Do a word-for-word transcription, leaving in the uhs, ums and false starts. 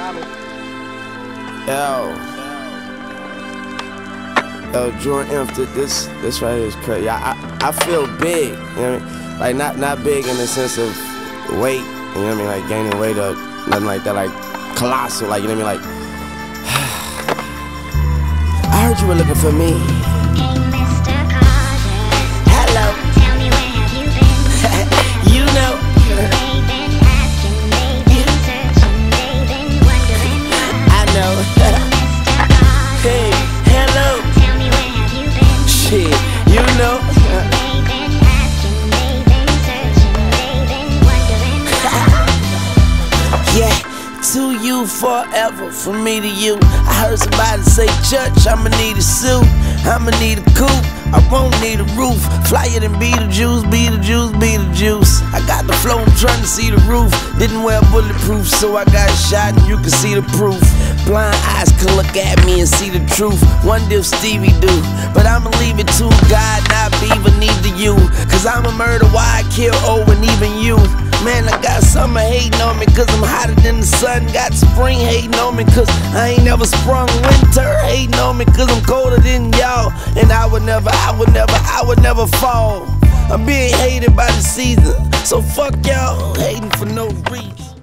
Yo. Yo, Jordan Inf, this this right here is crazy. I, I I feel big, you know what I mean? Like not not big in the sense of weight, you know what I mean? Like gaining weight up, nothing like that. Like colossal, like you know what I mean? Like I heard you were looking for me. Hey, Mister Carter. Hello. Tell me where have you been? You know. They've been asking, they've been searching, they've been wondering why. I know. Hey, Mister Carter. Hey, hello. Tell me where have you been? Shit, you know. They've been asking, they've been searching, they've been wondering why. Yeah, to you forever, from me to you. I heard somebody say, Church, I'ma need a suit, I'ma need a coupe, I won't need a roof. Flyer than Beetlejuice, Beetlejuice, Beetlejuice. I got the flow, I'm trying to see the roof. Didn't wear bulletproof, so I got shot and you can see the proof. Blind eyes can look at me and see the truth. Wonder if Stevie do, but I'ma leave it to God, not Beaver, neither you. Cause I'm a murder, why I kill O and even you. Man, I got summer hating on me cause I'm hotter than the sun. Got spring hating on me cause I ain't never sprung. Winter hating on me cause I'm colder than y'all. And I would never, I would never, I would never fall. I'm being hated by the season, so fuck y'all hating for no reason.